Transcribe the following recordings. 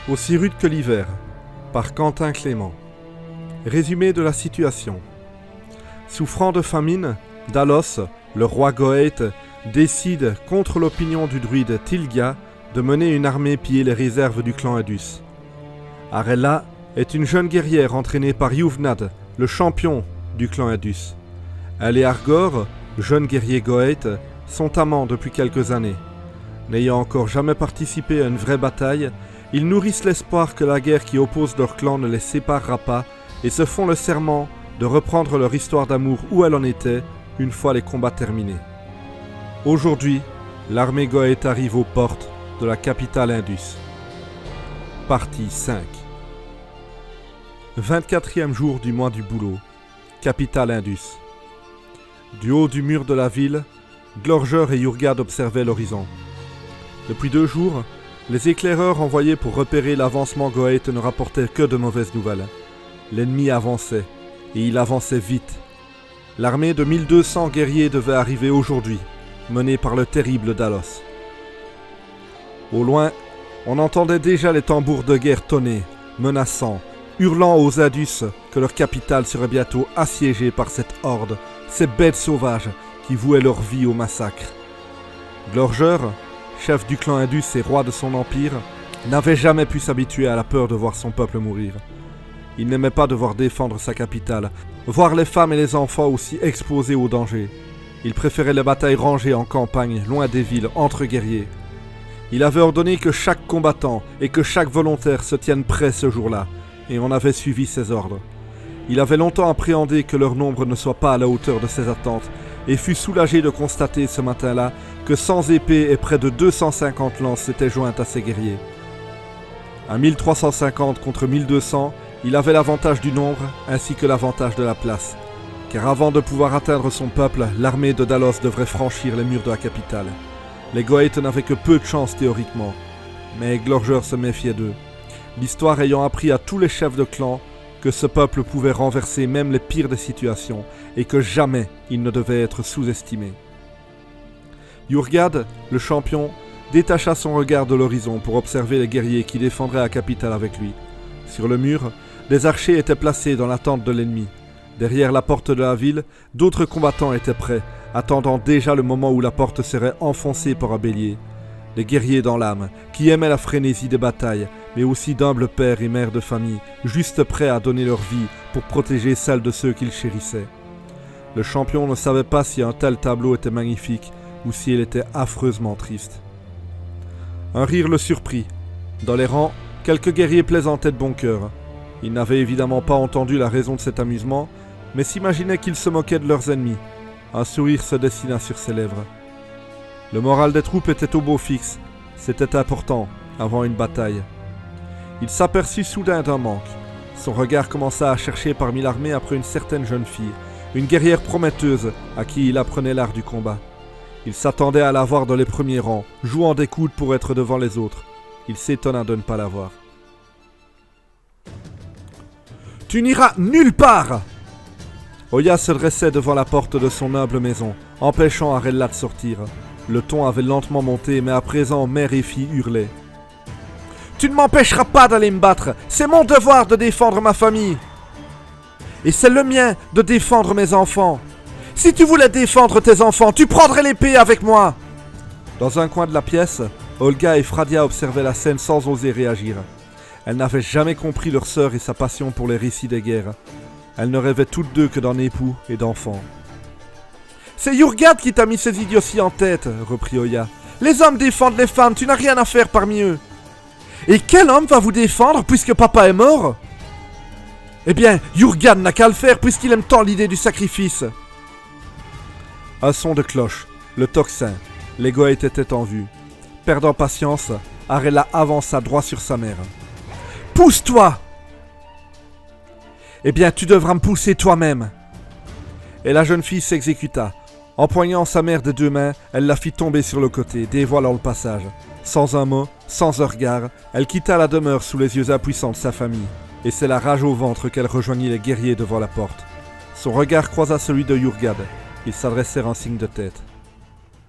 Aussi rude que l'hiver, par Quentin Clément. Résumé de la situation. Souffrant de famine, Dalos, le roi Goëth, décide, contre l'opinion du druide Tilga, de mener une armée piller les réserves du clan Indus. Arella est une jeune guerrière entraînée par Yuvnad, le champion du clan Indus. Elle et Argor, jeune guerrier Goëth, sont amants depuis quelques années. N'ayant encore jamais participé à une vraie bataille, ils nourrissent l'espoir que la guerre qui oppose leurs clans ne les séparera pas et se font le serment de reprendre leur histoire d'amour où elle en était, une fois les combats terminés. Aujourd'hui, l'armée Goëth arrive aux portes de la capitale Indus. Partie 5. 24e jour du mois du Bouleau, capitale Indus. Du haut du mur de la ville, Glorgeur et Yurgad observaient l'horizon. Depuis 2 jours, les éclaireurs envoyés pour repérer l'avancement Goëth ne rapportaient que de mauvaises nouvelles. L'ennemi avançait, et il avançait vite. L'armée de 1200 guerriers devait arriver aujourd'hui, menée par le terrible Dalos. Au loin, on entendait déjà les tambours de guerre tonner, menaçant, hurlant aux Indus que leur capitale serait bientôt assiégée par cette horde, ces bêtes sauvages qui vouaient leur vie au massacre. Glorgeur, chef du clan Indus et roi de son empire, n'avait jamais pu s'habituer à la peur de voir son peuple mourir. Il n'aimait pas devoir défendre sa capitale, voir les femmes et les enfants aussi exposés au danger. Il préférait les batailles rangées en campagne, loin des villes, entre guerriers. Il avait ordonné que chaque combattant et que chaque volontaire se tienne prêt ce jour-là, et on avait suivi ses ordres. Il avait longtemps appréhendé que leur nombre ne soit pas à la hauteur de ses attentes, et fut soulagé de constater ce matin-là que 100 épées et près de 250 lances s'étaient jointes à ses guerriers. À 1350 contre 1200, il avait l'avantage du nombre ainsi que l'avantage de la place, car avant de pouvoir atteindre son peuple, l'armée de Dalos devrait franchir les murs de la capitale. Les Goëth n'avaient que peu de chance théoriquement, mais Glorgeur se méfiait d'eux, l'histoire ayant appris à tous les chefs de clan que ce peuple pouvait renverser même les pires des situations et que jamais il ne devait être sous-estimé. Yurgad, le champion, détacha son regard de l'horizon pour observer les guerriers qui défendraient la capitale avec lui. Sur le mur, des archers étaient placés dans l'attente de l'ennemi. Derrière la porte de la ville, d'autres combattants étaient prêts, attendant déjà le moment où la porte serait enfoncée par un bélier. Des guerriers dans l'âme, qui aimaient la frénésie des batailles, mais aussi d'humbles pères et mères de famille, juste prêts à donner leur vie pour protéger celle de ceux qu'ils chérissaient. Le champion ne savait pas si un tel tableau était magnifique ou si il était affreusement triste. Un rire le surprit. Dans les rangs, quelques guerriers plaisantaient de bon cœur. Ils n'avaient évidemment pas entendu la raison de cet amusement, mais s'imaginaient qu'ils se moquaient de leurs ennemis. Un sourire se dessina sur ses lèvres. Le moral des troupes était au beau fixe. C'était important, avant une bataille. Il s'aperçut soudain d'un manque. Son regard commença à chercher parmi l'armée après une certaine jeune fille, une guerrière prometteuse à qui il apprenait l'art du combat. Il s'attendait à la voir dans les premiers rangs, jouant des coudes pour être devant les autres. Il s'étonna de ne pas la voir. « Tu n'iras nulle part !» Oya se dressait devant la porte de son humble maison, empêchant Arella de sortir. Le ton avait lentement monté, mais à présent, mère et fille hurlaient. « Tu ne m'empêcheras pas d'aller me battre. C'est mon devoir de défendre ma famille. Et c'est le mien de défendre mes enfants. Si tu voulais défendre tes enfants, tu prendrais l'épée avec moi. » Dans un coin de la pièce, Olga et Fradia observaient la scène sans oser réagir. Elles n'avaient jamais compris leur sœur et sa passion pour les récits des guerres. Elles ne rêvaient toutes deux que d'un époux et d'enfants. « C'est Yurgad qui t'a mis ces idioties en tête, » reprit Oya. « Les hommes défendent les femmes, tu n'as rien à faire parmi eux. » « Et quel homme va vous défendre puisque papa est mort ?»« Eh bien, Yurgad n'a qu'à le faire puisqu'il aime tant l'idée du sacrifice. » Un son de cloche, le tocsin, les Goëth étaient en vue. Perdant patience, Arella avança droit sur sa mère. « Pousse-toi !»« Eh bien, tu devras me pousser toi-même. » Et la jeune fille s'exécuta. Empoignant sa mère des 2 mains, elle la fit tomber sur le côté, dévoilant le passage. Sans un mot, sans un regard, elle quitta la demeure sous les yeux impuissants de sa famille. Et c'est la rage au ventre qu'elle rejoignit les guerriers devant la porte. Son regard croisa celui de Yurgad. Ils s'adressèrent en signe de tête.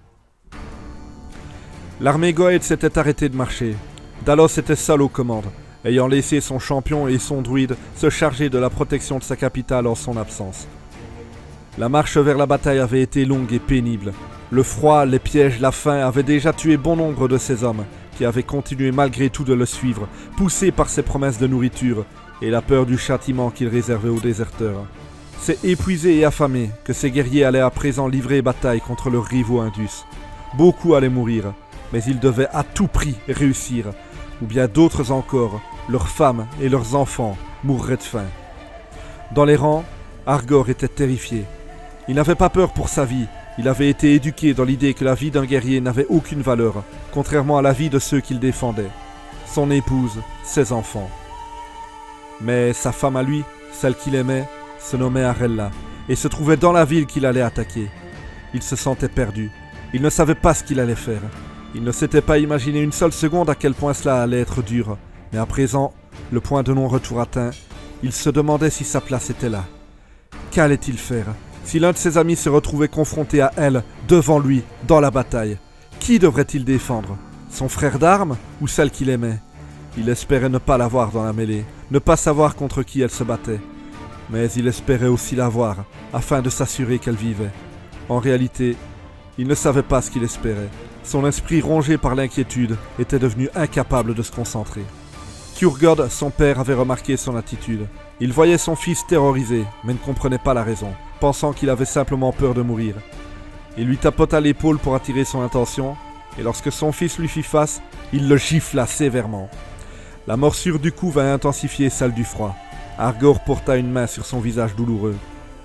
L'armée Goëth s'était arrêtée de marcher. Dalos était seul aux commandes. ayant laissé son champion et son druide se charger de la protection de sa capitale en son absence. La marche vers la bataille avait été longue et pénible. Le froid, les pièges, la faim avaient déjà tué bon nombre de ces hommes, qui avaient continué malgré tout de le suivre, poussés par ses promesses de nourriture et la peur du châtiment qu'il réservait aux déserteurs. C'est épuisés et affamés que ces guerriers allaient à présent livrer bataille contre leurs rivaux indus. Beaucoup allaient mourir, mais ils devaient à tout prix réussir, ou bien d'autres encore, leurs femmes et leurs enfants, mourraient de faim. Dans les rangs, Argor était terrifié. Il n'avait pas peur pour sa vie, il avait été éduqué dans l'idée que la vie d'un guerrier n'avait aucune valeur, contrairement à la vie de ceux qu'il défendait, son épouse, ses enfants. Mais sa femme à lui, celle qu'il aimait, se nommait Arella, et se trouvait dans la ville qu'il allait attaquer. Il se sentait perdu, il ne savait pas ce qu'il allait faire. Il ne s'était pas imaginé une seule seconde à quel point cela allait être dur, mais à présent, le point de non-retour atteint, il se demandait si sa place était là. Qu'allait-il faire si l'un de ses amis se retrouvait confronté à elle, devant lui, dans la bataille? Qui devrait-il défendre? Son frère d'armes ou celle qu'il aimait? Il espérait ne pas la voir dans la mêlée, ne pas savoir contre qui elle se battait. Mais il espérait aussi la voir, afin de s'assurer qu'elle vivait. En réalité, il ne savait pas ce qu'il espérait. Son esprit rongé par l'inquiétude était devenu incapable de se concentrer. Kjurgod, son père, avait remarqué son attitude. Il voyait son fils terrorisé, mais ne comprenait pas la raison, pensant qu'il avait simplement peur de mourir. Il lui tapota l'épaule pour attirer son attention, et lorsque son fils lui fit face, il le gifla sévèrement. La morsure du coup vint intensifier celle du froid. Argor porta une main sur son visage douloureux.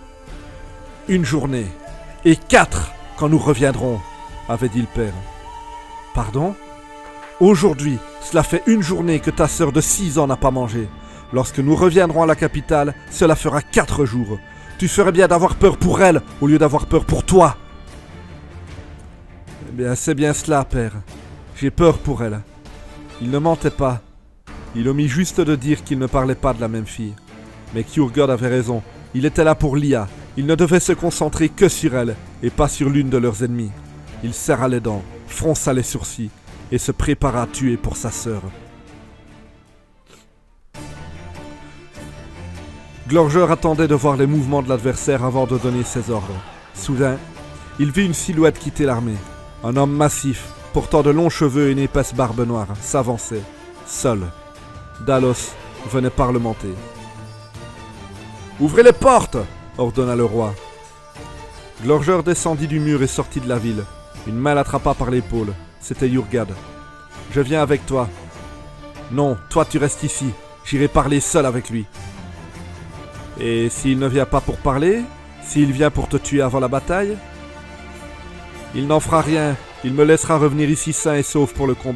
« Une journée, et 4 quand nous reviendrons, avait dit le père. « Pardon ? Aujourd'hui, cela fait une journée que ta sœur de 6 ans n'a pas mangé. Lorsque nous reviendrons à la capitale, cela fera 4 jours. Tu ferais bien d'avoir peur pour elle, au lieu d'avoir peur pour toi. » Eh bien, c'est bien cela, père. J'ai peur pour elle. Il ne mentait pas. Il omit juste de dire qu'il ne parlait pas de la même fille. Mais Kjurgod avait raison. Il était là pour Lia. Il ne devait se concentrer que sur elle, et pas sur l'une de leurs ennemis. Il serra les dents, fronça les sourcils, et se prépara à tuer pour sa sœur. Glorger attendait de voir les mouvements de l'adversaire avant de donner ses ordres. Soudain, il vit une silhouette quitter l'armée. Un homme massif, portant de longs cheveux et une épaisse barbe noire, s'avançait, seul. Dalos venait parlementer. « Ouvrez les portes !» ordonna le roi. Glorger descendit du mur et sortit de la ville. Une main l'attrapa par l'épaule. C'était Jurgad. « Je viens avec toi. »« Non, toi tu restes ici. J'irai parler seul avec lui. »« Et s'il ne vient pas pour parler? S'il vient pour te tuer avant la bataille? »« Il n'en fera rien. Il me laissera revenir ici sain et sauf pour le combat. »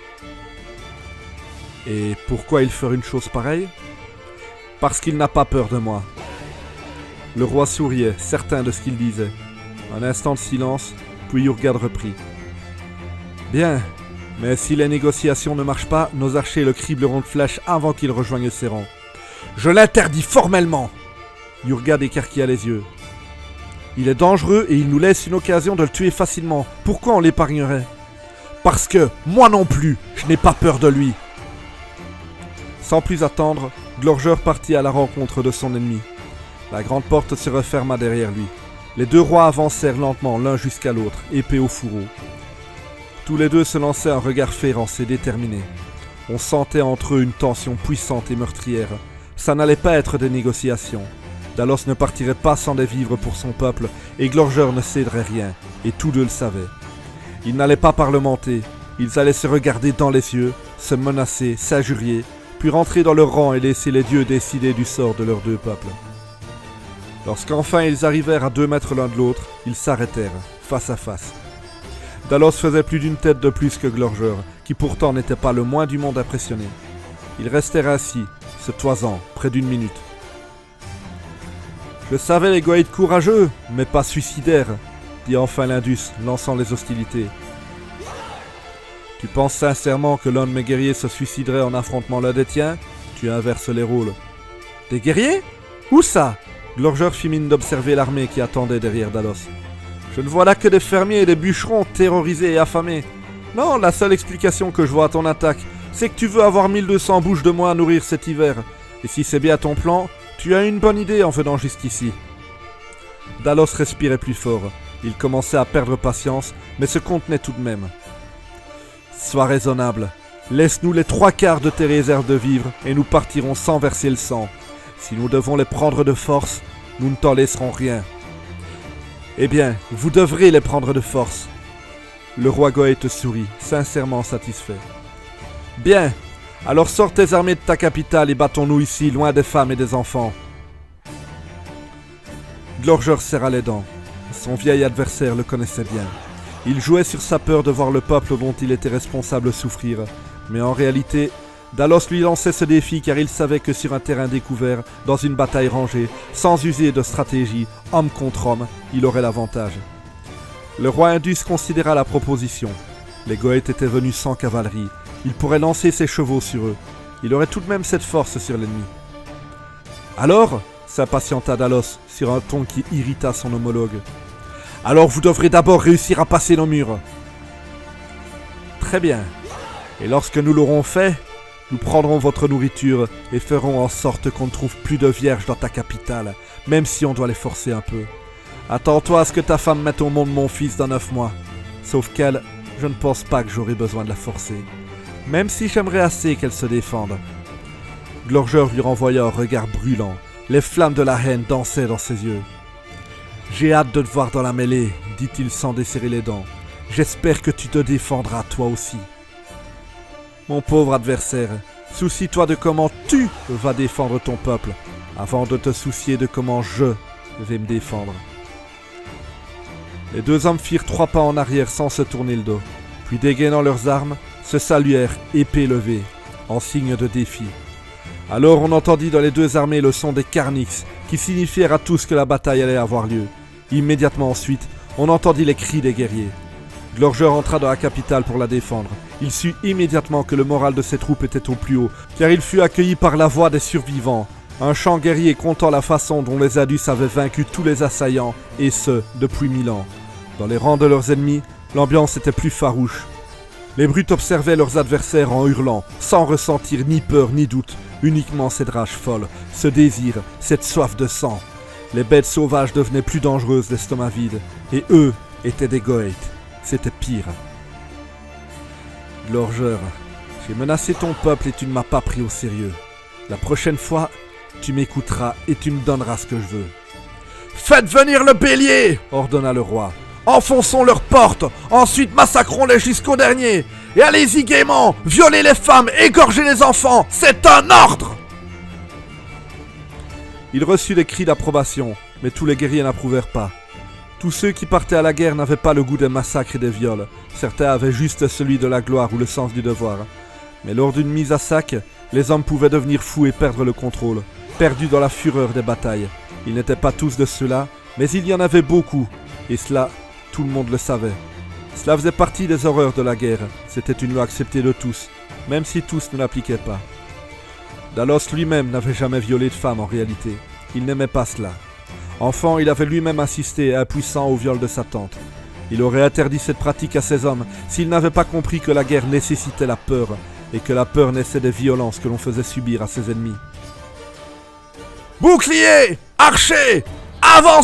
Et pourquoi il ferait une chose pareille? Parce qu'il n'a pas peur de moi. Le roi souriait, certain de ce qu'il disait. Un instant de silence, puis Jurgad reprit. Bien, mais si les négociations ne marchent pas, nos archers le cribleront de flèches avant qu'il rejoigne ses rangs. Je l'interdis formellement! Jurgad écarquilla les yeux. Il est dangereux et il nous laisse une occasion de le tuer facilement. Pourquoi on l'épargnerait? Parce que, moi non plus, je n'ai pas peur de lui. Sans plus attendre, Glorger partit à la rencontre de son ennemi. La grande porte se referma derrière lui. Les deux rois avancèrent lentement l'un jusqu'à l'autre, épée au fourreau. Tous les deux se lançaient un regard féroce et déterminé. On sentait entre eux une tension puissante et meurtrière. Ça n'allait pas être des négociations. Dalos ne partirait pas sans des vivres pour son peuple, et Glorger ne céderait rien, et tous deux le savaient. Ils n'allaient pas parlementer, ils allaient se regarder dans les yeux, se menacer, s'injurier, puis rentrer dans leur rang et laisser les dieux décider du sort de leurs deux peuples. Lorsqu'enfin ils arrivèrent à 2 mètres l'un de l'autre, ils s'arrêtèrent, face à face. Dalos faisait plus d'une tête de plus que Glorger, qui pourtant n'était pas le moins du monde impressionné. Ils restèrent ainsi, se toisant, près d'1 minute. « Je savais les goïdes courageux, mais pas suicidaires, » dit enfin l'Indus, lançant les hostilités. « Tu penses sincèrement que l'un de mes guerriers se suiciderait en affrontement l'un des tiens? Tu inverses les rôles. »« Des guerriers? Où ça ?» Glorger fit mine d'observer l'armée qui attendait derrière Dalos. « Je ne vois là que des fermiers et des bûcherons terrorisés et affamés. Non, la seule explication que je vois à ton attaque, c'est que tu veux avoir 1200 bouches de moins à nourrir cet hiver. Et si c'est bien ton plan, tu as une bonne idée en venant jusqu'ici. » Dalos respirait plus fort. Il commençait à perdre patience, mais se contenait tout de même. « Sois raisonnable. Laisse-nous les 3/4 de tes réserves de vivres et nous partirons sans verser le sang. Si nous devons les prendre de force, nous ne t'en laisserons rien. » « Eh bien, vous devrez les prendre de force. » Le roi Goethe sourit, sincèrement satisfait. « Bien, alors sors tes armées de ta capitale et battons-nous ici, loin des femmes et des enfants. » Glorger serra les dents. Son vieil adversaire le connaissait bien. Il jouait sur sa peur de voir le peuple dont il était responsable souffrir. Mais en réalité, Dalos lui lançait ce défi car il savait que sur un terrain découvert, dans une bataille rangée, sans user de stratégie, homme contre homme, il aurait l'avantage. Le roi Indus considéra la proposition. Les Goëtes étaient venus sans cavalerie. Il pourrait lancer ses chevaux sur eux. Il aurait tout de même cette force sur l'ennemi. « Alors » s'impatienta Dalos sur un ton qui irrita son homologue. « Alors vous devrez d'abord réussir à passer nos murs. » « Très bien. Et lorsque nous l'aurons fait, nous prendrons votre nourriture et ferons en sorte qu'on ne trouve plus de vierges dans ta capitale, même si on doit les forcer un peu. Attends-toi à ce que ta femme mette au monde mon fils dans 9 mois. Sauf qu'elle, je ne pense pas que j'aurai besoin de la forcer. Même si j'aimerais assez qu'elle se défende. » Glorger lui renvoya un regard brûlant. Les flammes de la haine dansaient dans ses yeux. « J'ai hâte de te voir dans la mêlée, » dit-il sans desserrer les dents. « J'espère que tu te défendras toi aussi. » Mon pauvre adversaire, soucie-toi de comment tu vas défendre ton peuple, avant de te soucier de comment je vais me défendre. Les deux hommes firent 3 pas en arrière sans se tourner le dos, puis dégainant leurs armes, se saluèrent épée levée, en signe de défi. Alors on entendit dans les deux armées le son des Carnix, qui signifièrent à tous que la bataille allait avoir lieu. Immédiatement ensuite, on entendit les cris des guerriers. Glorger entra dans la capitale pour la défendre. Il sut immédiatement que le moral de ses troupes était au plus haut, car il fut accueilli par la voix des survivants. Un chant guerrier contant la façon dont les Indus avaient vaincu tous les assaillants, et ce, depuis 1000 ans. Dans les rangs de leurs ennemis, l'ambiance était plus farouche. Les brutes observaient leurs adversaires en hurlant, sans ressentir ni peur ni doute, uniquement cette rage folle, ce désir, cette soif de sang. Les bêtes sauvages devenaient plus dangereuses l'estomac vide, et eux étaient des Goëtes. C'était pire. Glorger, j'ai menacé ton peuple et tu ne m'as pas pris au sérieux. La prochaine fois, tu m'écouteras et tu me donneras ce que je veux. « Faites venir le bélier !» ordonna le roi. « Enfonçons leurs portes, ensuite massacrons-les jusqu'au dernier. Et allez-y gaiement, violez les femmes, égorgez les enfants, c'est un ordre !» Il reçut des cris d'approbation, mais tous les guerriers n'approuvèrent pas. Tous ceux qui partaient à la guerre n'avaient pas le goût des massacres et des viols. Certains avaient juste celui de la gloire ou le sens du devoir. Mais lors d'une mise à sac, les hommes pouvaient devenir fous et perdre le contrôle, perdus dans la fureur des batailles. Ils n'étaient pas tous de ceux-là, mais il y en avait beaucoup, et cela, tout le monde le savait. Cela faisait partie des horreurs de la guerre. C'était une loi acceptée de tous, même si tous ne l'appliquaient pas. Dalos lui-même n'avait jamais violé de femme en réalité. Il n'aimait pas cela. Enfant, il avait lui-même assisté, impuissant, au viol de sa tante. Il aurait interdit cette pratique à ses hommes s'il n'avait pas compris que la guerre nécessitait la peur, et que la peur naissait des violences que l'on faisait subir à ses ennemis. « Bouclier! Archer! Avancez !»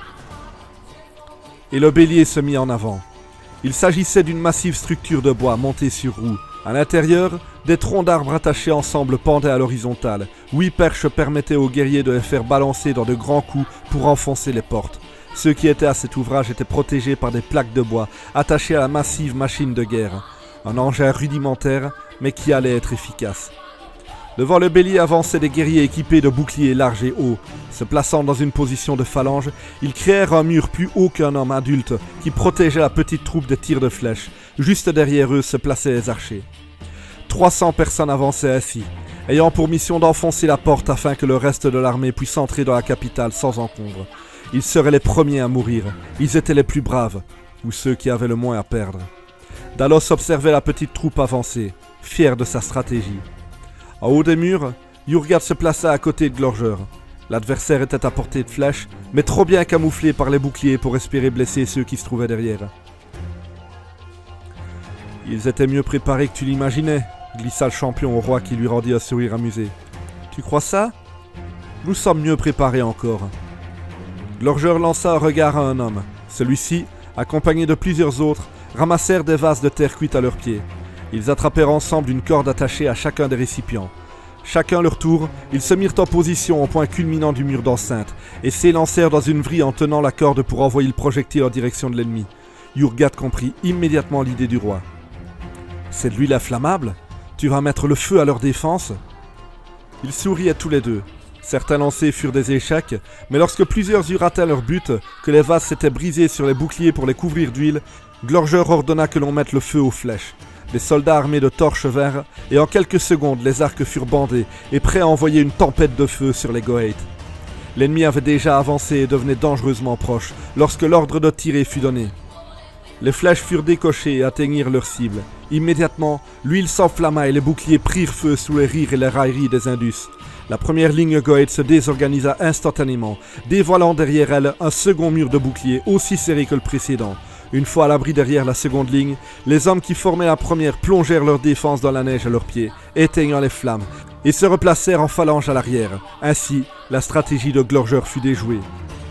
Et le bélier se mit en avant. Il s'agissait d'une massive structure de bois montée sur roues. À l'intérieur, des troncs d'arbres attachés ensemble pendaient à l'horizontale. 8 perches permettaient aux guerriers de les faire balancer dans de grands coups pour enfoncer les portes. Ceux qui étaient à cet ouvrage étaient protégés par des plaques de bois attachées à la massive machine de guerre. Un engin rudimentaire, mais qui allait être efficace. Devant le bélier avançaient des guerriers équipés de boucliers larges et hauts. Se plaçant dans une position de phalange, ils créèrent un mur plus haut qu'un homme adulte qui protégeait la petite troupe des tirs de flèches. Juste derrière eux se plaçaient les archers. 300 personnes avançaient ainsi, ayant pour mission d'enfoncer la porte afin que le reste de l'armée puisse entrer dans la capitale sans encombre. Ils seraient les premiers à mourir. Ils étaient les plus braves, ou ceux qui avaient le moins à perdre. Dalos observait la petite troupe avancer, fier de sa stratégie. En haut des murs, Jurgard se plaça à côté de Glorger. L'adversaire était à portée de flèche, mais trop bien camouflé par les boucliers pour espérer blesser ceux qui se trouvaient derrière. Ils étaient mieux préparés que tu l'imaginais, glissa le champion au roi qui lui rendit un sourire amusé. Tu crois ça? Nous sommes mieux préparés encore. Glorgeur lança un regard à un homme. Celui-ci, accompagné de plusieurs autres, ramassèrent des vases de terre cuite à leurs pieds. Ils attrapèrent ensemble une corde attachée à chacun des récipients. Chacun leur tour, ils se mirent en position au point culminant du mur d'enceinte et s'élancèrent dans une vrille en tenant la corde pour envoyer le projectile en direction de l'ennemi. Yurgad comprit immédiatement l'idée du roi. « C'est de l'huile inflammable? Tu vas mettre le feu à leur défense ?» Ils souriaient tous les deux. Certains lancers furent des échecs, mais lorsque plusieurs eurent atteint leur but, que les vases s'étaient brisés sur les boucliers pour les couvrir d'huile, Glorgeur ordonna que l'on mette le feu aux flèches. Les soldats armés de torches vinrent, et en quelques secondes les arcs furent bandés et prêts à envoyer une tempête de feu sur les Goëts. L'ennemi avait déjà avancé et devenait dangereusement proche, lorsque l'ordre de tirer fut donné. Les flèches furent décochées et atteignirent leur cible. Immédiatement, l'huile s'enflamma et les boucliers prirent feu sous les rires et les railleries des Indus. La première ligne Goëth se désorganisa instantanément, dévoilant derrière elle un second mur de boucliers aussi serré que le précédent. Une fois à l'abri derrière la seconde ligne, les hommes qui formaient la première plongèrent leur défense dans la neige à leurs pieds, éteignant les flammes, et se replacèrent en phalange à l'arrière. Ainsi, la stratégie de Glorgeur fut déjouée.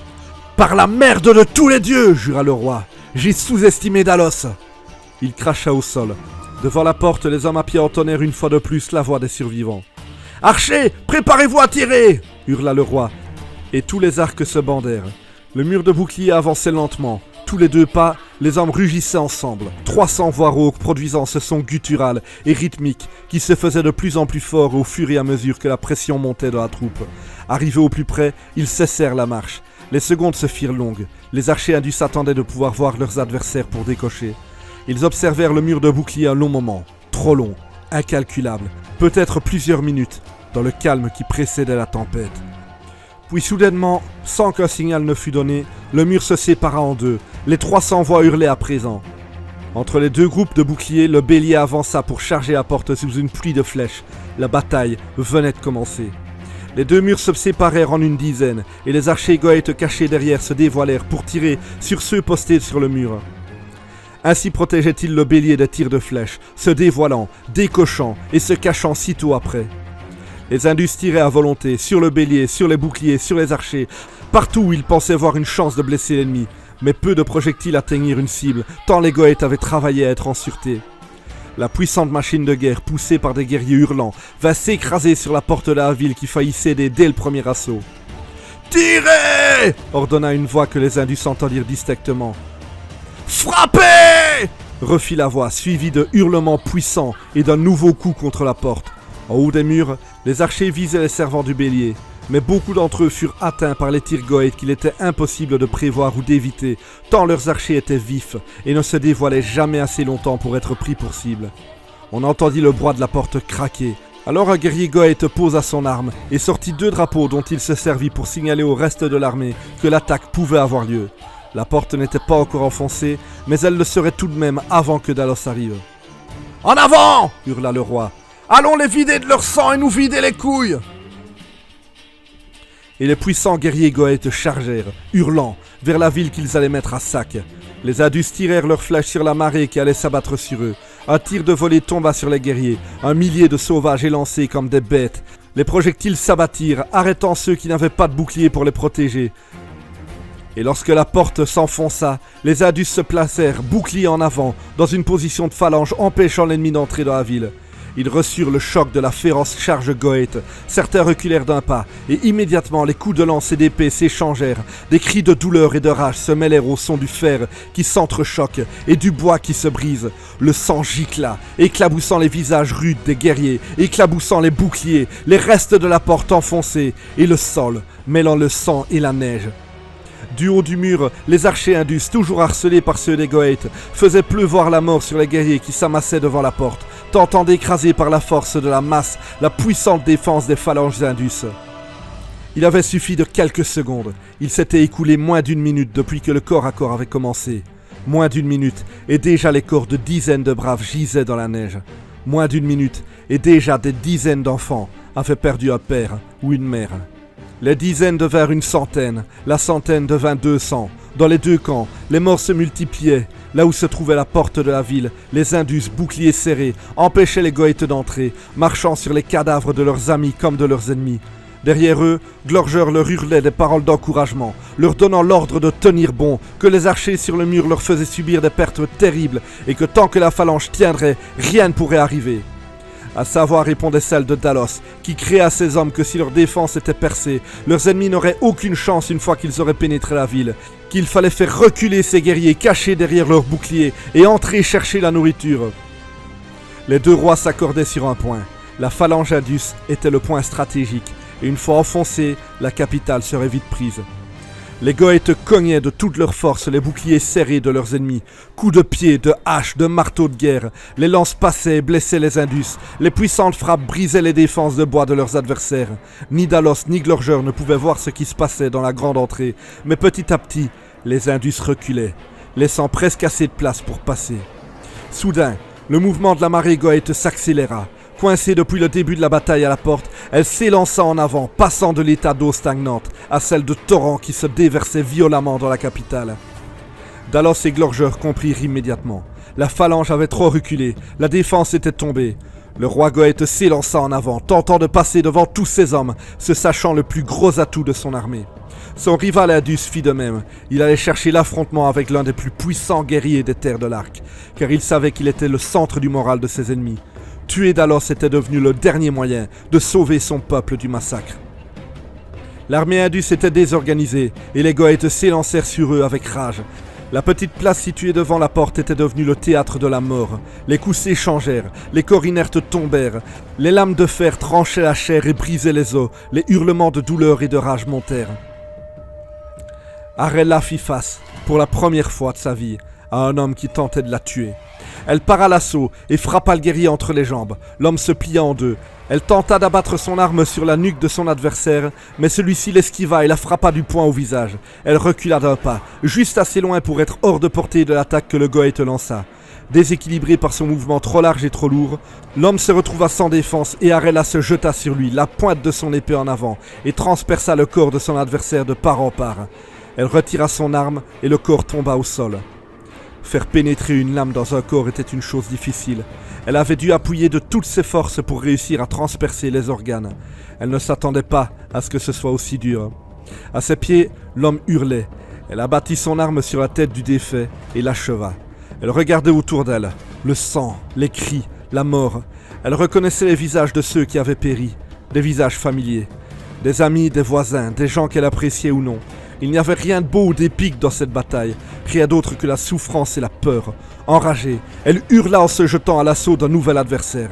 « Par la merde de tous les dieux !» jura le roi. « J'ai sous-estimé Dalos !» Il cracha au sol. Devant la porte, les hommes à pied entonnèrent une fois de plus la voix des survivants. « Archers, préparez-vous à tirer !» hurla le roi, et tous les arcs se bandèrent. Le mur de bouclier avançait lentement. Tous les 2 pas, les hommes rugissaient ensemble. 300 voix rauques produisant ce son guttural et rythmique qui se faisait de plus en plus fort au fur et à mesure que la pression montait dans la troupe. Arrivés au plus près, ils cessèrent la marche. Les secondes se firent longues. Les archers indus s'attendaient de pouvoir voir leurs adversaires pour décocher. Ils observèrent le mur de bouclier un long moment. Trop long, incalculable, peut-être plusieurs minutes, dans le calme qui précédait la tempête. Puis soudainement, sans qu'un signal ne fût donné, le mur se sépara en deux. Les 300 voix hurlaient à présent. Entre les 2 groupes de boucliers, le bélier avança pour charger la porte sous une pluie de flèches. La bataille venait de commencer. Les 2 murs se séparèrent en une dizaine, et les archers Goëts cachés derrière se dévoilèrent pour tirer sur ceux postés sur le mur. Ainsi protégeait-il le bélier des tirs de flèches, se dévoilant, décochant et se cachant sitôt après. Les Indus tiraient à volonté, sur le bélier, sur les boucliers, sur les archers, partout où ils pensaient voir une chance de blesser l'ennemi. Mais peu de projectiles atteignirent une cible, tant les Goëts avaient travaillé à être en sûreté. La puissante machine de guerre, poussée par des guerriers hurlants, vint s'écraser sur la porte de la ville qui faillit céder dès le premier assaut. « Tirez !» ordonna une voix que les Indus entendirent distinctement. « Frappez !» refit la voix, suivie de hurlements puissants et d'un nouveau coup contre la porte. En haut des murs, les archers visaient les servants du bélier, mais beaucoup d'entre eux furent atteints par les tirs Goëts qu'il était impossible de prévoir ou d'éviter, tant leurs archers étaient vifs et ne se dévoilaient jamais assez longtemps pour être pris pour cible. On entendit le bois de la porte craquer. Alors un guerrier Goët posa son arme et sortit 2 drapeaux dont il se servit pour signaler au reste de l'armée que l'attaque pouvait avoir lieu. La porte n'était pas encore enfoncée, mais elle le serait tout de même avant que Dalos arrive. « En avant !» hurla le roi. « Allons les vider de leur sang et nous vider les couilles !» Et les puissants guerriers Goëts chargèrent, hurlant, vers la ville qu'ils allaient mettre à sac. Les Indus tirèrent leurs flèches sur la marée qui allait s'abattre sur eux. Un tir de volée tomba sur les guerriers, un millier de sauvages élancés comme des bêtes. Les projectiles s'abattirent, arrêtant ceux qui n'avaient pas de bouclier pour les protéger. Et lorsque la porte s'enfonça, les Indus se placèrent, boucliers en avant, dans une position de phalange empêchant l'ennemi d'entrer dans la ville. Ils reçurent le choc de la féroce charge Goëth. Certains reculèrent d'un pas, et immédiatement les coups de lance et d'épée s'échangèrent. Des cris de douleur et de rage se mêlèrent au son du fer qui s'entrechoque et du bois qui se brise. Le sang gicla, éclaboussant les visages rudes des guerriers, éclaboussant les boucliers, les restes de la porte enfoncés, et le sol, mêlant le sang et la neige. Du haut du mur, les archers indus, toujours harcelés par ceux des Goëts, faisaient pleuvoir la mort sur les guerriers qui s'amassaient devant la porte, tentant d'écraser par la force de la masse la puissante défense des phalanges indus. Il avait suffi de quelques secondes. Il s'était écoulé moins d'1 minute depuis que le corps à corps avait commencé. Moins d'1 minute, et déjà les corps de dizaines de braves gisaient dans la neige. Moins d'1 minute, et déjà des dizaines d'enfants avaient perdu un père ou une mère. Les dizaines devinrent une centaine, la centaine devint 200. Dans les 2 camps, les morts se multipliaient. Là où se trouvait la porte de la ville, les Indus, boucliers serrés, empêchaient les Goëtes d'entrer, marchant sur les cadavres de leurs amis comme de leurs ennemis. Derrière eux, Glorger leur hurlait des paroles d'encouragement, leur donnant l'ordre de tenir bon, que les archers sur le mur leur faisaient subir des pertes terribles et que tant que la phalange tiendrait, rien ne pourrait arriver. À savoir, répondait celle de Dalos, qui criait à ses hommes que si leur défense était percée, leurs ennemis n'auraient aucune chance une fois qu'ils auraient pénétré la ville, qu'il fallait faire reculer ces guerriers cachés derrière leurs boucliers et entrer chercher la nourriture. Les deux rois s'accordaient sur un point. La phalange Indus était le point stratégique, et une fois enfoncée, la capitale serait vite prise. Les Goëtes cognaient de toute leur force les boucliers serrés de leurs ennemis. Coups de pied, de haches, de marteaux de guerre. Les lances passaient et blessaient les Indus. Les puissantes frappes brisaient les défenses de bois de leurs adversaires. Ni Dalos ni Glorger ne pouvaient voir ce qui se passait dans la grande entrée. Mais petit à petit, les Indus reculaient, laissant presque assez de place pour passer. Soudain, le mouvement de la marée Goëte s'accéléra. Coincée depuis le début de la bataille à la porte, elle s'élança en avant, passant de l'état d'eau stagnante à celle de torrent qui se déversait violemment dans la capitale. Dalos et Glorger comprirent immédiatement. La phalange avait trop reculé, la défense était tombée. Le roi Goëte s'élança en avant, tentant de passer devant tous ses hommes, se sachant le plus gros atout de son armée. Son rival Indus fit de même. Il allait chercher l'affrontement avec l'un des plus puissants guerriers des terres de l'Arc, car il savait qu'il était le centre du moral de ses ennemis. Tuer Dalos était devenu le dernier moyen de sauver son peuple du massacre. L'armée Indus était désorganisée et les Goëtes s'élancèrent sur eux avec rage. La petite place située devant la porte était devenue le théâtre de la mort. Les coups s'échangèrent, les corps inertes tombèrent, les lames de fer tranchaient la chair et brisaient les os, les hurlements de douleur et de rage montèrent. Arella fit face, pour la première fois de sa vie, à un homme qui tentait de la tuer. Elle part à l'assaut et frappa le guerrier entre les jambes. L'homme se plia en deux. Elle tenta d'abattre son arme sur la nuque de son adversaire, mais celui-ci l'esquiva et la frappa du poing au visage. Elle recula d'un pas, juste assez loin pour être hors de portée de l'attaque que le Goëte lança. Déséquilibré par son mouvement trop large et trop lourd, l'homme se retrouva sans défense et Arella se jeta sur lui, la pointe de son épée en avant, et transperça le corps de son adversaire de part en part. Elle retira son arme et le corps tomba au sol. Faire pénétrer une lame dans un corps était une chose difficile. Elle avait dû appuyer de toutes ses forces pour réussir à transpercer les organes. Elle ne s'attendait pas à ce que ce soit aussi dur. À ses pieds, l'homme hurlait. Elle abattit son arme sur la tête du défait et l'acheva. Elle regardait autour d'elle. Le sang, les cris, la mort. Elle reconnaissait les visages de ceux qui avaient péri. Des visages familiers. Des amis, des voisins, des gens qu'elle appréciait ou non. Il n'y avait rien de beau ou d'épique dans cette bataille, rien d'autre que la souffrance et la peur. Enragée, elle hurla en se jetant à l'assaut d'un nouvel adversaire.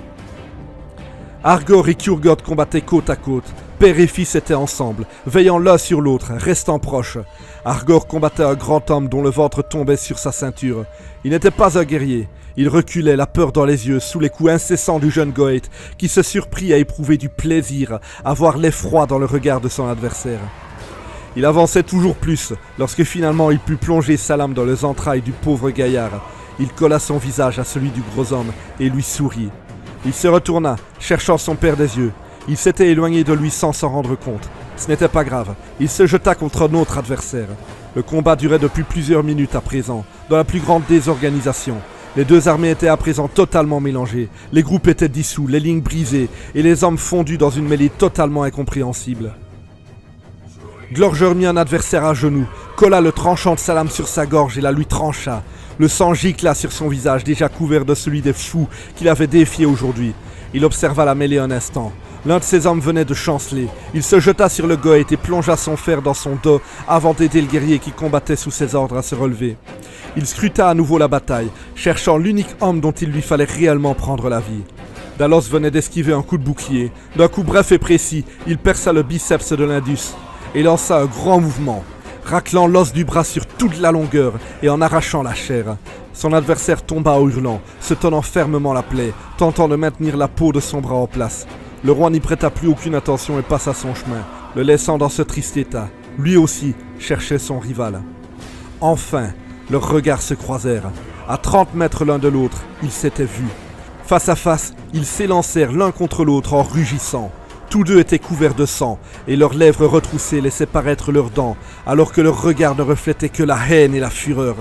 Argor et Kurgot combattaient côte à côte. Père et fils étaient ensemble, veillant l'un sur l'autre, restant proches. Argor combattait un grand homme dont le ventre tombait sur sa ceinture. Il n'était pas un guerrier. Il reculait, la peur dans les yeux, sous les coups incessants du jeune Goëte, qui se surprit à éprouver du plaisir, à voir l'effroi dans le regard de son adversaire. Il avançait toujours plus, lorsque finalement il put plonger sa lame dans les entrailles du pauvre gaillard. Il colla son visage à celui du gros homme et lui sourit. Il se retourna, cherchant son père des yeux. Il s'était éloigné de lui sans s'en rendre compte. Ce n'était pas grave, il se jeta contre un autre adversaire. Le combat durait depuis plusieurs minutes à présent, dans la plus grande désorganisation. Les deux armées étaient à présent totalement mélangées, les groupes étaient dissous, les lignes brisées, et les hommes fondus dans une mêlée totalement incompréhensible. Glorger mit un adversaire à genoux, colla le tranchant de sa lame sur sa gorge et la lui trancha. Le sang gicla sur son visage, déjà couvert de celui des fous qu'il avait défiés aujourd'hui. Il observa la mêlée un instant. L'un de ses hommes venait de chanceler. Il se jeta sur le Goëte et plongea son fer dans son dos avant d'aider le guerrier qui combattait sous ses ordres à se relever. Il scruta à nouveau la bataille, cherchant l'unique homme dont il lui fallait réellement prendre la vie. Dalos venait d'esquiver un coup de bouclier. D'un coup bref et précis, il perça le biceps de l'Indus et lança un grand mouvement, raclant l'os du bras sur toute la longueur et en arrachant la chair. Son adversaire tomba en hurlant, se tenant fermement la plaie, tentant de maintenir la peau de son bras en place. Le roi n'y prêta plus aucune attention et passa son chemin, le laissant dans ce triste état. Lui aussi cherchait son rival. Enfin, leurs regards se croisèrent. À 30 mètres l'un de l'autre, ils s'étaient vus. Face à face, ils s'élancèrent l'un contre l'autre en rugissant. Tous deux étaient couverts de sang, et leurs lèvres retroussées laissaient paraître leurs dents, alors que leurs regards ne reflétaient que la haine et la fureur.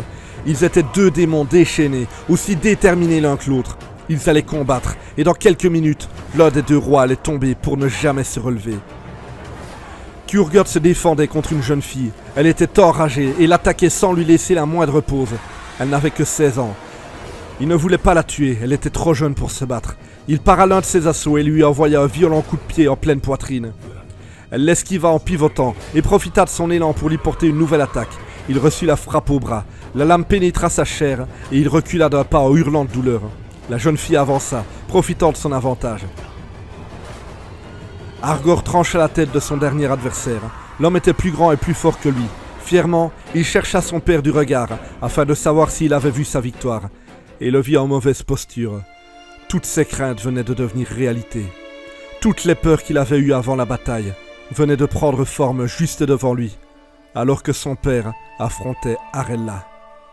Ils étaient deux démons déchaînés, aussi déterminés l'un que l'autre. Ils allaient combattre, et dans quelques minutes, l'un des deux rois allait tomber pour ne jamais se relever. Kjurgerd se défendait contre une jeune fille. Elle était enragée et l'attaquait sans lui laisser la moindre pause. Elle n'avait que 16 ans. Il ne voulait pas la tuer, elle était trop jeune pour se battre. Il para l'un de ses assauts et lui envoya un violent coup de pied en pleine poitrine. Elle l'esquiva en pivotant et profita de son élan pour lui porter une nouvelle attaque. Il reçut la frappe au bras, la lame pénétra sa chair et il recula d'un pas en hurlant de douleur. La jeune fille avança, profitant de son avantage. Argor trancha la tête de son dernier adversaire. L'homme était plus grand et plus fort que lui. Fièrement, il chercha son père du regard, afin de savoir s'il avait vu sa victoire, et le vit en mauvaise posture. Toutes ses craintes venaient de devenir réalité. Toutes les peurs qu'il avait eues avant la bataille venaient de prendre forme juste devant lui, alors que son père affrontait Arella.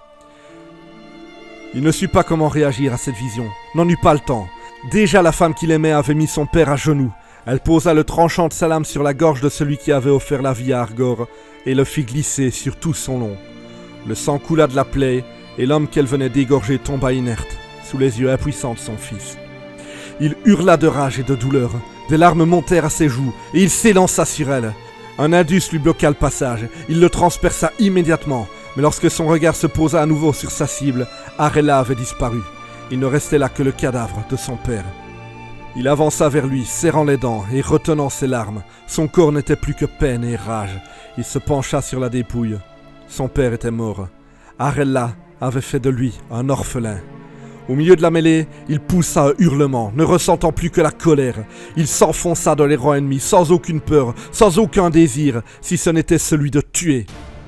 Il ne sut pas comment réagir à cette vision, n'en eut pas le temps. Déjà la femme qu'il aimait avait mis son père à genoux. Elle posa le tranchant de sa lame sur la gorge de celui qui avait offert la vie à Argor et le fit glisser sur tout son long. Le sang coula de la plaie et l'homme qu'elle venait d'égorger tomba inerte, sous les yeux impuissants de son fils. Il hurla de rage et de douleur. Des larmes montèrent à ses joues et il s'élança sur elle. Un Indus lui bloqua le passage. Il le transperça immédiatement. Mais lorsque son regard se posa à nouveau sur sa cible, Arella avait disparu. Il ne restait là que le cadavre de son père. Il avança vers lui, serrant les dents et retenant ses larmes. Son corps n'était plus que peine et rage. Il se pencha sur la dépouille. Son père était mort. Arella avait fait de lui un orphelin. Au milieu de la mêlée, il poussa un hurlement, ne ressentant plus que la colère. Il s'enfonça dans les rangs ennemis, sans aucune peur, sans aucun désir, si ce n'était celui de tuer.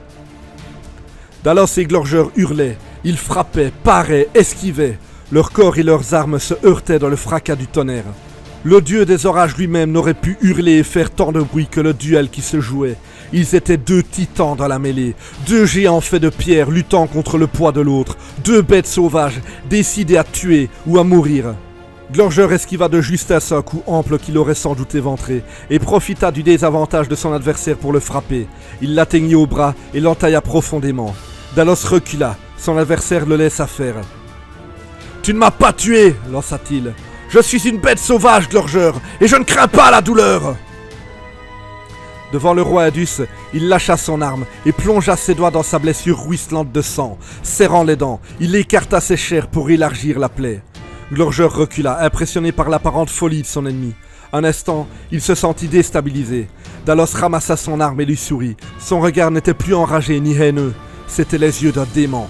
Dalos et Glorger hurlaient, ils frappaient, paraient, esquivaient. Leurs corps et leurs armes se heurtaient dans le fracas du tonnerre. Le dieu des orages lui-même n'aurait pu hurler et faire tant de bruit que le duel qui se jouait. Ils étaient deux titans dans la mêlée, deux géants faits de pierre luttant contre le poids de l'autre, deux bêtes sauvages décidées à tuer ou à mourir. Glorger esquiva de justesse un coup ample qu'il aurait sans doute éventré et profita du désavantage de son adversaire pour le frapper. Il l'atteignit au bras et l'entailla profondément. Dalos recula, son adversaire le laissa faire. « Tu ne m'as pas tué !» lança-t-il. « Je suis une bête sauvage, Glorger, et je ne crains pas la douleur !» Devant le roi Indus, il lâcha son arme et plongea ses doigts dans sa blessure ruisselante de sang. Serrant les dents, il écarta ses chairs pour élargir la plaie. Glorger recula, impressionné par l'apparente folie de son ennemi. Un instant, il se sentit déstabilisé. Dalos ramassa son arme et lui sourit. Son regard n'était plus enragé ni haineux. C'étaient les yeux d'un démon.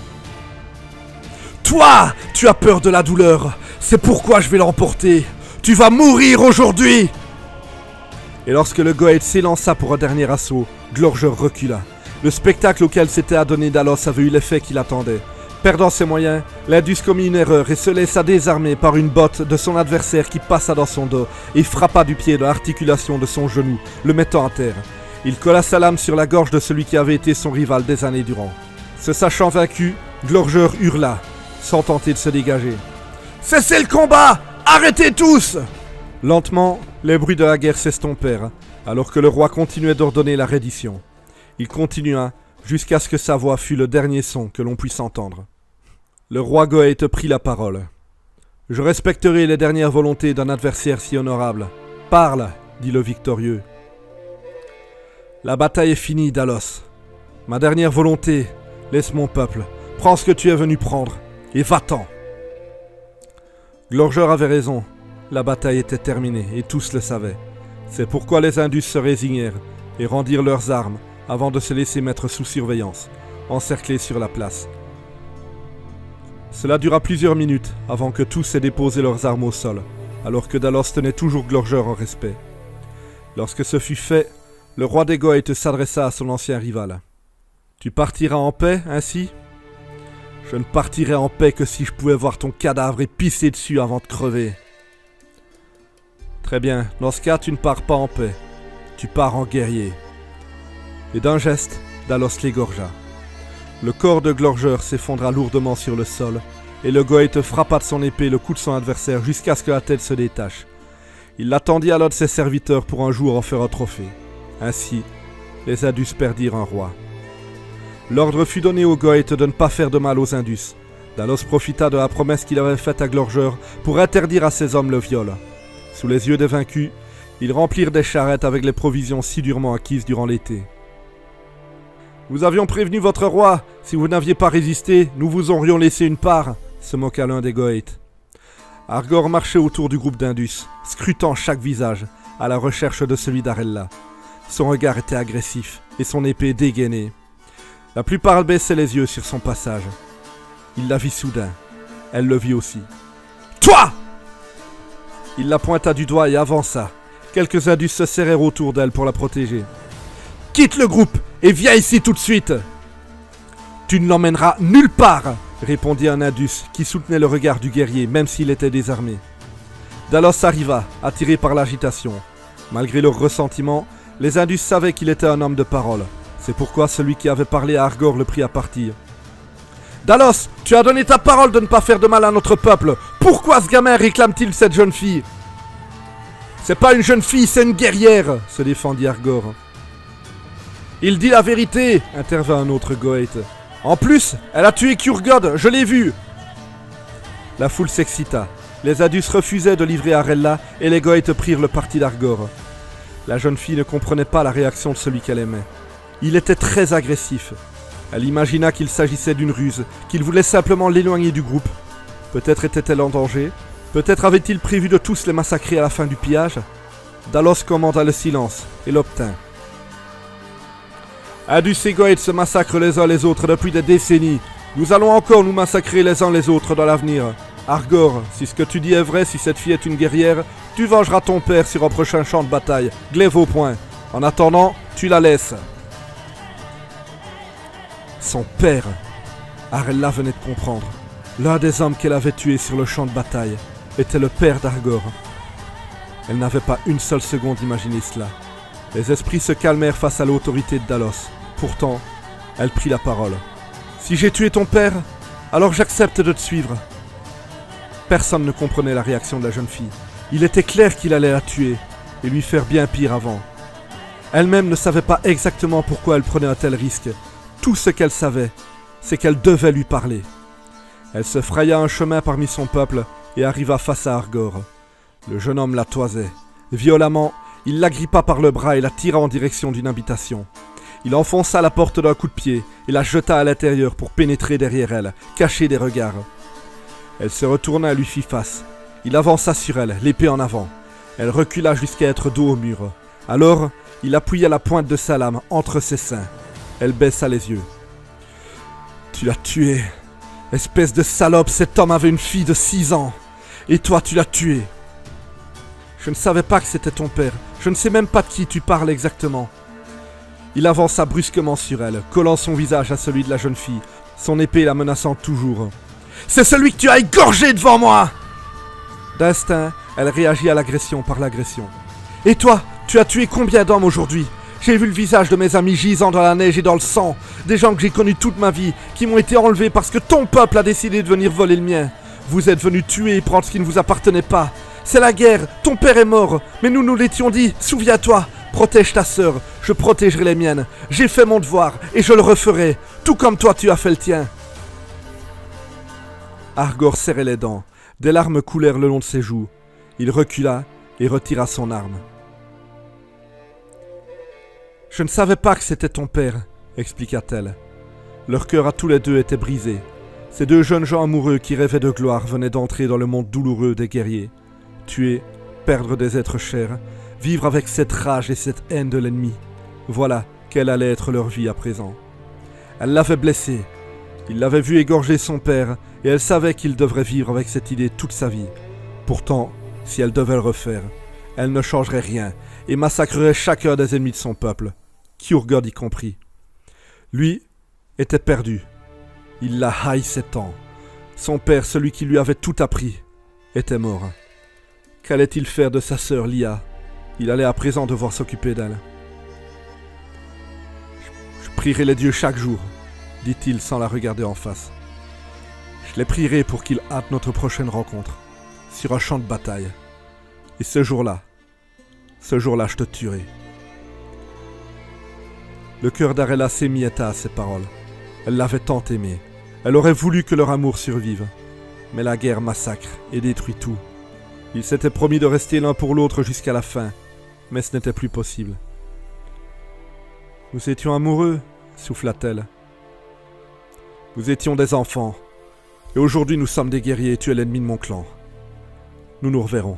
« Toi, tu as peur de la douleur. C'est pourquoi je vais l'emporter. Tu vas mourir aujourd'hui !» Et lorsque le Goëth s'élança pour un dernier assaut, Glorger recula. Le spectacle auquel s'était adonné Dalos avait eu l'effet qu'il attendait. Perdant ses moyens, l'Indus commit une erreur et se laissa désarmer par une botte de son adversaire qui passa dans son dos et frappa du pied dans l'articulation de son genou, le mettant à terre. Il colla sa lame sur la gorge de celui qui avait été son rival des années durant. Se sachant vaincu, Glorger hurla, sans tenter de se dégager. « Cessez le combat! Arrêtez tous !» Lentement, les bruits de la guerre s'estompèrent, alors que le roi continuait d'ordonner la reddition. Il continua jusqu'à ce que sa voix fût le dernier son que l'on puisse entendre. Le roi Goëth prit la parole. « Je respecterai les dernières volontés d'un adversaire si honorable. Parle, dit le victorieux. La bataille est finie, Dalos. Ma dernière volonté, laisse mon peuple, prends ce que tu es venu prendre, et va-t'en. » Glorger avait raison. La bataille était terminée, et tous le savaient. C'est pourquoi les Indus se résignèrent et rendirent leurs armes avant de se laisser mettre sous surveillance, encerclés sur la place. Cela dura plusieurs minutes avant que tous aient déposé leurs armes au sol, alors que Dalos tenait toujours Glorger en respect. Lorsque ce fut fait, le roi des Goëth s'adressa à son ancien rival. « Tu partiras en paix, ainsi ? Je ne partirai en paix que si je pouvais voir ton cadavre et pisser dessus avant de crever. » Très bien, dans ce cas, tu ne pars pas en paix. Tu pars en guerrier. Et d'un geste, Dalos l'égorgea. Le corps de Glorger s'effondra lourdement sur le sol, et le Goëth frappa de son épée le cou de son adversaire jusqu'à ce que la tête se détache. Il l'attendit à l'un de ses serviteurs pour un jour en faire un trophée. Ainsi, les Indus perdirent un roi. L'ordre fut donné aux Goëtes de ne pas faire de mal aux Indus. Dalos profita de la promesse qu'il avait faite à Glorgeur pour interdire à ses hommes le viol. Sous les yeux des vaincus, ils remplirent des charrettes avec les provisions si durement acquises durant l'été. « Nous avions prévenu votre roi. Si vous n'aviez pas résisté, nous vous aurions laissé une part, » se moqua l'un des Goëtes. Argor marchait autour du groupe d'Indus, scrutant chaque visage, à la recherche de celui d'Arella. Son regard était agressif, et son épée dégainée. La plupart baissaient les yeux sur son passage. Il la vit soudain. Elle le vit aussi. « Toi !» Il la pointa du doigt et avança. Quelques Indus se serrèrent autour d'elle pour la protéger. « Quitte le groupe et viens ici tout de suite !»« Tu ne l'emmèneras nulle part !» répondit un Indus qui soutenait le regard du guerrier même s'il était désarmé. Dalos arriva, attiré par l'agitation. Malgré leur ressentiment, les Indus savaient qu'il était un homme de parole. C'est pourquoi celui qui avait parlé à Argor le prit à partir. « Dalos, tu as donné ta parole de ne pas faire de mal à notre peuple. Pourquoi ce gamin réclame-t-il cette jeune fille ?»« C'est pas une jeune fille, c'est une guerrière !» se défendit Argor. « Il dit la vérité !» intervint un autre Goëte. « En plus, elle a tué Kurgod, je l'ai vu !» La foule s'excita. Les Indus refusaient de livrer Arella et les Goëtes prirent le parti d'Argor. La jeune fille ne comprenait pas la réaction de celui qu'elle aimait. Il était très agressif. Elle imagina qu'il s'agissait d'une ruse, qu'il voulait simplement l'éloigner du groupe. Peut-être était-elle en danger. Peut-être avait-il prévu de tous les massacrer à la fin du pillage. Dalos commanda le silence et l'obtint. Indus et Goëtes se massacrent les uns les autres depuis des décennies. Nous allons encore nous massacrer les uns les autres dans l'avenir. Argor, si ce que tu dis est vrai, si cette fille est une guerrière, tu vengeras ton père sur un prochain champ de bataille. Glaive au poing. En attendant, tu la laisses. Son père. Arella venait de comprendre. L'un des hommes qu'elle avait tués sur le champ de bataille était le père d'Argor. Elle n'avait pas une seule seconde imaginé cela. Les esprits se calmèrent face à l'autorité de Dalos. Pourtant, elle prit la parole. « Si j'ai tué ton père, alors j'accepte de te suivre. » Personne ne comprenait la réaction de la jeune fille. Il était clair qu'il allait la tuer et lui faire bien pire avant. Elle-même ne savait pas exactement pourquoi elle prenait un tel risque. Tout ce qu'elle savait, c'est qu'elle devait lui parler. Elle se fraya un chemin parmi son peuple et arriva face à Argor. Le jeune homme la toisait. Violemment, il l'agrippa par le bras et la tira en direction d'une habitation. Il enfonça la porte d'un coup de pied et la jeta à l'intérieur pour pénétrer derrière elle, cacher des regards. Elle se retourna et lui fit face. Il avança sur elle, l'épée en avant. Elle recula jusqu'à être dos au mur. Alors, il appuya la pointe de sa lame entre ses seins. Elle baissa les yeux. « Tu l'as tué. Espèce de salope, cet homme avait une fille de 6 ans. Et toi, tu l'as tué. Je ne savais pas que c'était ton père. Je ne sais même pas de qui tu parles exactement. » Il avança brusquement sur elle, collant son visage à celui de la jeune fille, son épée la menaçant toujours. « C'est celui que tu as égorgé devant moi !» D'instinct, elle réagit à l'agression par l'agression. « Et toi, tu as tué combien d'hommes aujourd'hui ? J'ai vu le visage de mes amis gisant dans la neige et dans le sang, des gens que j'ai connus toute ma vie, qui m'ont été enlevés parce que ton peuple a décidé de venir voler le mien. Vous êtes venus tuer et prendre ce qui ne vous appartenait pas. C'est la guerre, ton père est mort, mais nous nous l'étions dit, souviens-toi. Protège ta sœur, je protégerai les miennes. J'ai fait mon devoir et je le referai, tout comme toi tu as fait le tien. » Argor serrait les dents. Des larmes coulèrent le long de ses joues. Il recula et retira son arme. « Je ne savais pas que c'était ton père, » expliqua-t-elle. Leur cœur à tous les deux était brisé. Ces deux jeunes gens amoureux qui rêvaient de gloire venaient d'entrer dans le monde douloureux des guerriers. Tuer, perdre des êtres chers, vivre avec cette rage et cette haine de l'ennemi. Voilà quelle allait être leur vie à présent. Elle l'avait blessé. Il l'avait vu égorger son père et elle savait qu'il devrait vivre avec cette idée toute sa vie. Pourtant, si elle devait le refaire, elle ne changerait rien et massacrerait chacun des ennemis de son peuple, Kurgod y compris. Lui était perdu. Il la haïssait tant. Son père, celui qui lui avait tout appris, était mort. Qu'allait-il faire de sa sœur Lia ? Il allait à présent devoir s'occuper d'elle. « Je prierai les dieux chaque jour, » dit-il sans la regarder en face. « Je les prierai pour qu'ils hâtent notre prochaine rencontre, sur un champ de bataille. Et ce jour-là, je te tuerai. » Le cœur d'Arella s'émietta à ces paroles. Elle l'avait tant aimé. Elle aurait voulu que leur amour survive. Mais la guerre massacre et détruit tout. Ils s'étaient promis de rester l'un pour l'autre jusqu'à la fin, mais ce n'était plus possible. Nous étions amoureux, souffla-t-elle. Nous étions des enfants, et aujourd'hui nous sommes des guerriers et tu es l'ennemi de mon clan. Nous nous reverrons.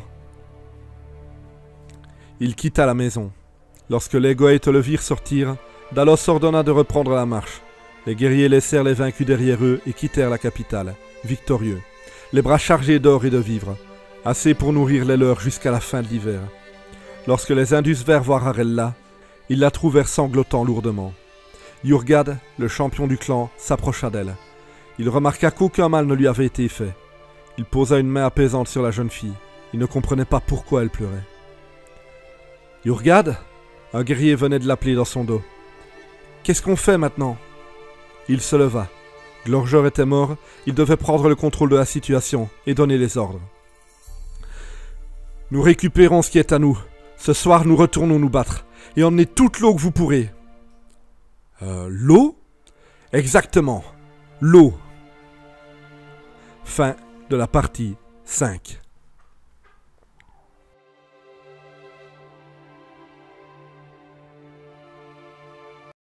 Il quitta la maison. Lorsque les Goeths le virent sortir, Dalos ordonna de reprendre la marche. Les guerriers laissèrent les vaincus derrière eux et quittèrent la capitale, victorieux, les bras chargés d'or et de vivres, assez pour nourrir les leurs jusqu'à la fin de l'hiver. Lorsque les Indus vinrent voir Arella, ils la trouvèrent sanglotant lourdement. Yurgad, le champion du clan, s'approcha d'elle. Il remarqua qu'aucun mal ne lui avait été fait. Il posa une main apaisante sur la jeune fille. Il ne comprenait pas pourquoi elle pleurait. « Yurgad » Un guerrier venait de l'appeler dans son dos. « Qu'est-ce qu'on fait maintenant ?» Il se leva. Glorjor était mort, il devait prendre le contrôle de la situation et donner les ordres. « Nous récupérons ce qui est à nous. Ce soir, nous retournons nous battre. Et emmenez toute l'eau que vous pourrez. » L'eau ? Exactement. L'eau. Fin de la partie 5.